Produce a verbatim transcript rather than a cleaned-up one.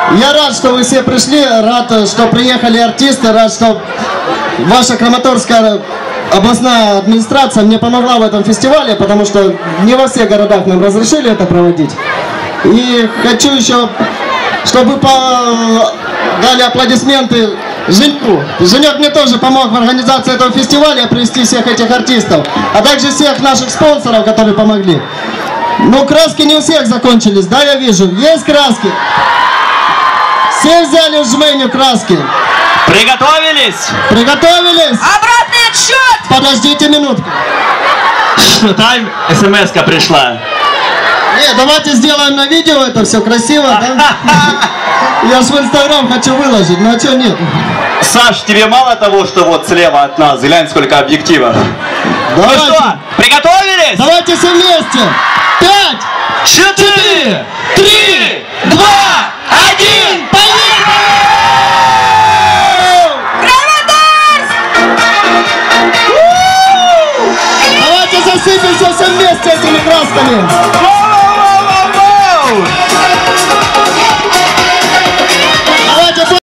Я рад, что вы все пришли, рад, что приехали артисты, рад, что ваша Краматорская областная администрация мне помогла в этом фестивале, потому что не во всех городах нам разрешили это проводить. И хочу еще, чтобы вы дали аплодисменты Женьку. Женек мне тоже помог в организации этого фестиваля привести всех этих артистов, а также всех наших спонсоров, которые помогли. Ну, краски не у всех закончились, да, я вижу. Есть краски? Все взяли в жменю краски. Приготовились? Приготовились? Обратный отсчет! Подождите минутку. Там смс-ка пришла. Не, давайте сделаем на видео это все красиво, да? Я ж в Инстаграм хочу выложить, ну а что нет? Саш, тебе мало того, что вот слева от нас, глянь, сколько объективов. Давайте. Ну что, приготовились? Давайте все вместе. Пять, Четыре, три, два, один, поехали! Давайте засыпемся все вместе этими красками.